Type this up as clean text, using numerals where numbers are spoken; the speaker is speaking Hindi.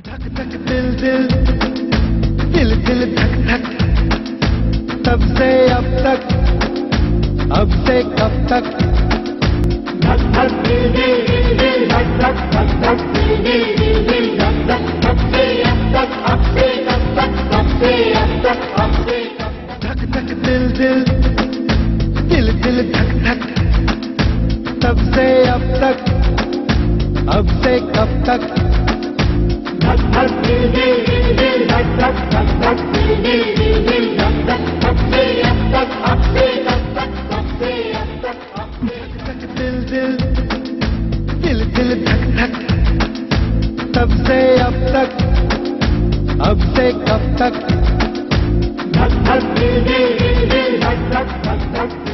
धक धक दिल दिल दिल दिल धक धक, तब से अब तक, अब से कब तक। धक धक दिल दिल दिल धक धक धक धक दिल दिल दिल धक धक, तब से अब तक, अब से कब तक, तब से अब तक, अब से कब तक। धक धक दिल दिल दिल दिल धक धक, तब से अब तक, अब से कब तक। धक धक दिल दिल दिल धक धक धक धक दिल दिल दिल धक धक, तब से अब तक, अब से कब तक, तब से अब तक, अब से। धक दिल दिल दिल दिल धक धक, तब से अब तक, अब से कब तक। धक धक दिल दिल दिल धक धक धक धक